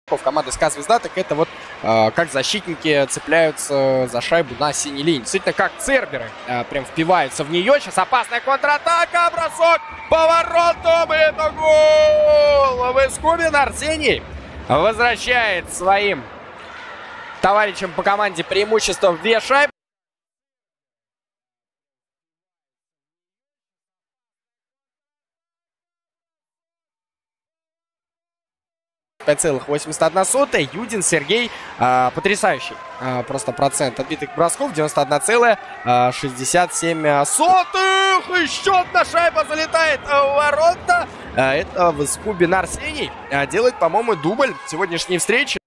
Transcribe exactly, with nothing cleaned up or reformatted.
команды СКА «Звезда», так это вот э, как защитники цепляются за шайбу на синей линии. Действительно, как церберы э, прям впиваются в нее. Сейчас опасная контратака, бросок, поворотом, и это гол! Выскубин Арсений возвращает своим товарищам по команде преимущество в две шайбы. пять целых восемьдесят одна сотая. Юдин Сергей. Э, потрясающий э, просто процент отбитых бросков. девяносто одна целая шестьдесят семь сотых. Еще одна шайба залетает в ворота. Э, это Выскубин Арсений. Э, делает, по-моему, дубль сегодняшней встречи.